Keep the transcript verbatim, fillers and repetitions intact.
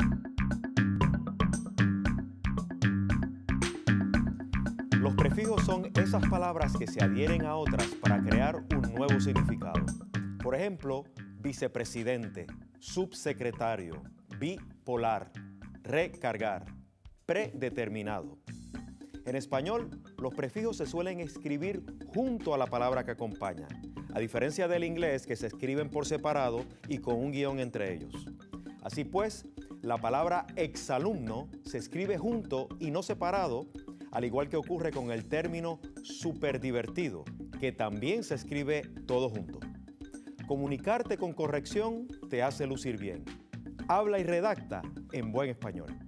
Los prefijos son esas palabras que se adhieren a otras para crear un nuevo significado. Por ejemplo, vicepresidente, subsecretario, bipolar, recargar, predeterminado. En español, los prefijos se suelen escribir junto a la palabra que acompaña, a diferencia del inglés que se escriben por separado y con un guión entre ellos. Así pues, la palabra exalumno se escribe junto y no separado, al igual que ocurre con el término superdivertido, que también se escribe todo junto. Comunicarte con corrección te hace lucir bien. Habla y redacta en buen español.